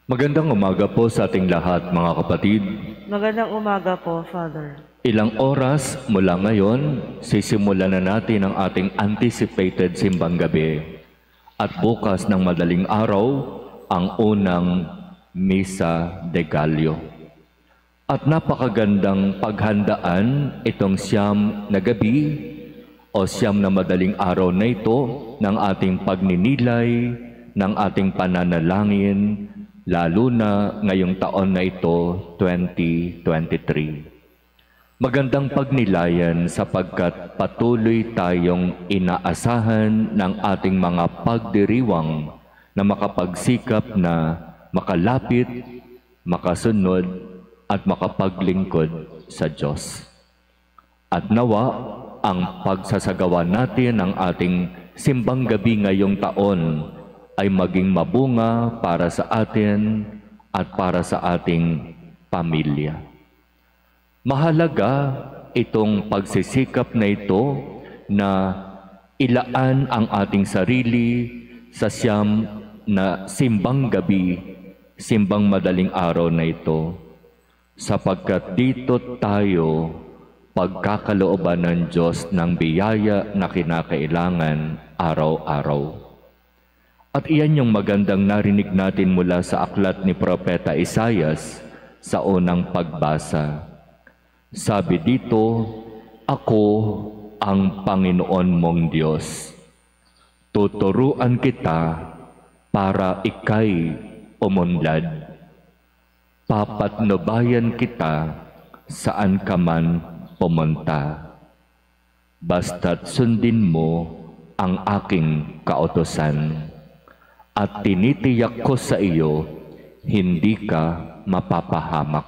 Magandang umaga po sa ating lahat, mga kapatid. Magandang umaga po, Father. Ilang oras mula ngayon, sisimulan na natin ang ating anticipated simbang gabi. At bukas ng madaling araw, ang unang Misa de Gallo. At napakagandang paghandaan itong siyam na gabi o siyam na madaling araw na ito ng ating pagninilay, ng ating pananalangin, lalo na ngayong taon na ito, 2023. Magandang pagnilayan sapagkat patuloy tayong inaasahan ng ating mga pagdiriwang na makapagsikap na makalapit, makasunod, at makapaglingkod sa Diyos. At nawa, ang pagsasagawa natin ng ating simbang gabi ngayong taon ay maging mabunga para sa atin at para sa ating pamilya. Mahalaga itong pagsisikap na ito na ilaan ang ating sarili sa siyam na simbang gabi, simbang madaling araw na ito, sapagkat dito tayo pagkakalooban ng Diyos ng biyaya na kinakailangan araw-araw. At iyan yung magandang narinig natin mula sa aklat ni Propeta Isaias sa unang pagbasa. Sabi dito, "Ako ang Panginoon mong Diyos. Tuturuan kita para ika'y umunlad. Papatnubayan kita saan ka man pumunta. Basta't sundin mo ang aking kautusan. At tinitiyak ko sa iyo, hindi ka mapapahamak.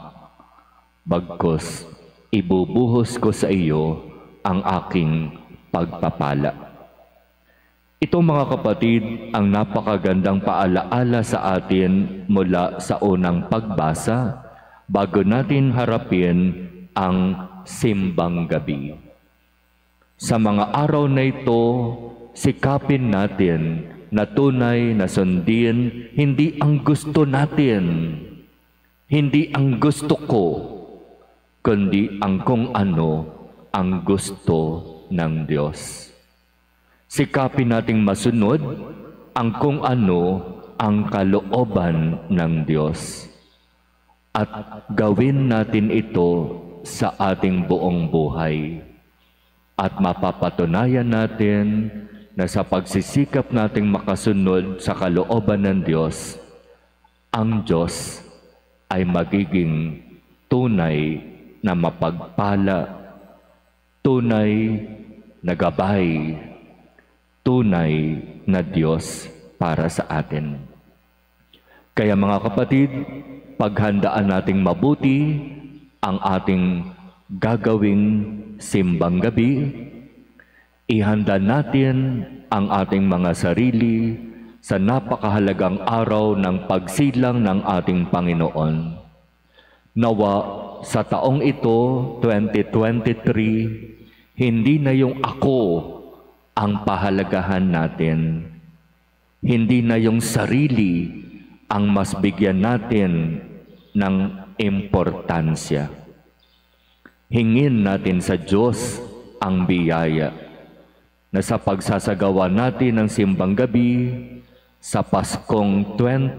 Bagkus, ibubuhos ko sa iyo ang aking pagpapala." Ito, mga kapatid, ang napakagandang paalaala sa atin mula sa unang pagbasa bago natin harapin ang simbang gabi. Sa mga araw na ito, sikapin natin na tunay na sundin hindi ang gusto natin, hindi ang gusto ko, kundi ang kung ano ang gusto ng Diyos. Sikapin nating masunod ang kung ano ang kalooban ng Diyos. At gawin natin ito sa ating buong buhay. At mapapatunayan natin na sa pagsisikap nating makasunod sa kalooban ng Diyos, ang Diyos ay magiging tunay na mapagpala, tunay na gabay, tunay na Diyos para sa atin. Kaya mga kapatid, paghandaan nating mabuti ang ating gagawing simbang gabi. Ihanda natin ang ating mga sarili sa napakahalagang araw ng pagsilang ng ating Panginoon. Nawa sa taong ito, 2023, hindi na yung ako ang pahalagahan natin. Hindi na yung sarili ang mas bigyan natin ng importansya. Hingin natin sa Diyos ang biyaya na sa pagsasagawa natin ng simbang gabi sa Paskong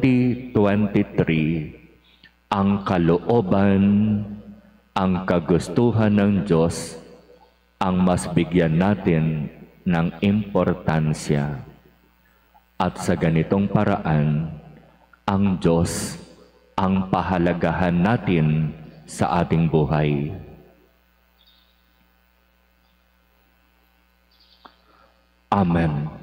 2023, ang kalooban, ang kagustuhan ng Diyos ang mas bigyan natin ng importansya. At sa ganitong paraan, ang Diyos ang pahalagahan natin sa ating buhay. Amen.